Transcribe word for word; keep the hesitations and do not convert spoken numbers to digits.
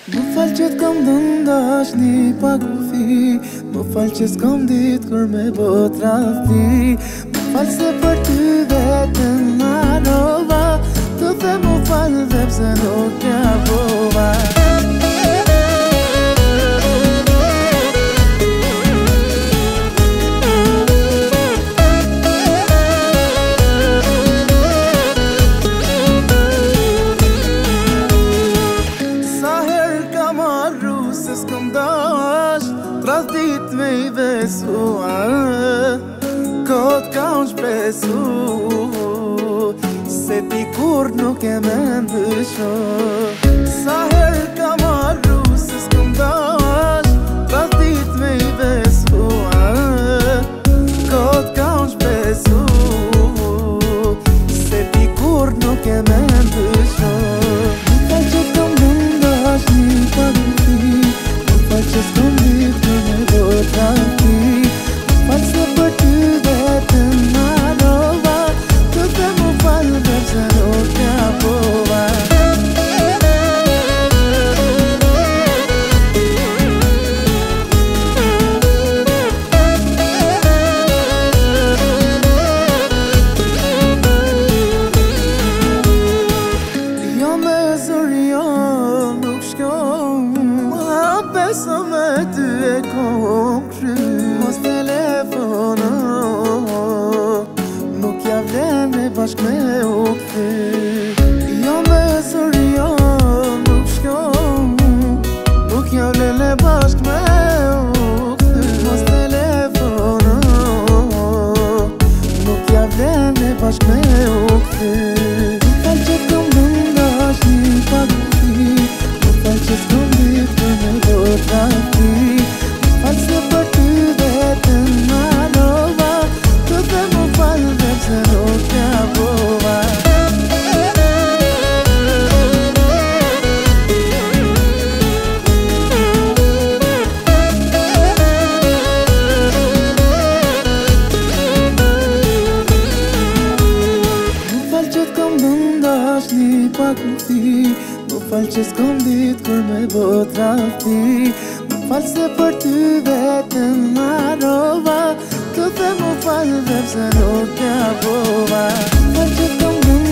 Më falë që t'kom dëndash një pak kufi. Më falë që s'kom ditë kur me bo trafti. Më falë se për ty vetën marrova. Të the më falë dhe pse nuk ja bova. Se s'kom dash Tras dit me i besua Kot ka unë shpresu Se ti kur nuk e me ndësho Sa her ka marru se s'kom dash Tras dit me i besua Kot ka unë shpresu Se ti kur nuk e me ndësho Më fal që t'kom dëndash një pak që s'kom ditë për me bo trafti. Më falë se për ty vetën marrova. Të the më falë dhe pse nuk ja bova. Jo me zuri jo nuk shkon Beso me ty e kom kry Mos telefono Nuk ja vlen me bashk me u kthy Jo me zuri jo nuk shkon Nuk ja vlen me bashk me u kthy Mos telefono Nuk ja vlen me bashk me u kthy Më falë që t'kom dëndash një pak kufi Më falë që s'kom ditë për me bo trafti. Më falë se për ty vetën marrova. Të the më falë dhe pse nuk ja bova. Më falë që t'kom dëndash një pak kufi Më falë që s'kom ditë kur me bo trafti. Më falë se për ty vetën marrova. Të the më falë dhe pse nuk ja bova. Më falë që t'kom dëndash